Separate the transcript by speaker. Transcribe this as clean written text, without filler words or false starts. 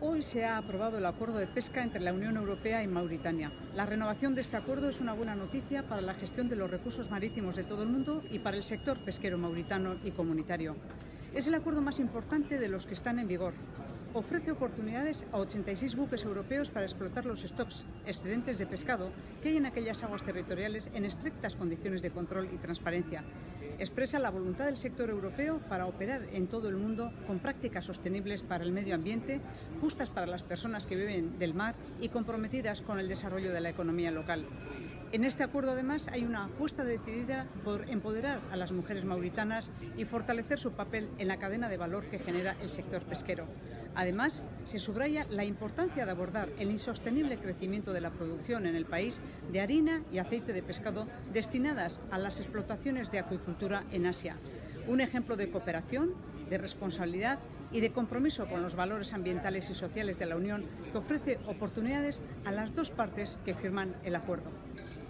Speaker 1: Hoy se ha aprobado el acuerdo de pesca entre la Unión Europea y Mauritania. La renovación de este acuerdo es una buena noticia para la gestión de los recursos marítimos de todo el mundo y para el sector pesquero mauritano y comunitario. Es el acuerdo más importante de los que están en vigor. Ofrece oportunidades a 86 buques europeos para explotar los stocks excedentes de pescado que hay en aquellas aguas territoriales en estrictas condiciones de control y transparencia. Expresa la voluntad del sector europeo para operar en todo el mundo con prácticas sostenibles para el medio ambiente, justas para las personas que viven del mar y comprometidas con el desarrollo de la economía local. En este acuerdo, además, hay una apuesta decidida por empoderar a las mujeres mauritanas y fortalecer su papel en la cadena de valor que genera el sector pesquero. Además, se subraya la importancia de abordar el insostenible crecimiento de la producción en el país de harina y aceite de pescado destinadas a las explotaciones de acuicultura en Asia. Un ejemplo de cooperación, de responsabilidad y de compromiso con los valores ambientales y sociales de la Unión, que ofrece oportunidades a las dos partes que firman el acuerdo.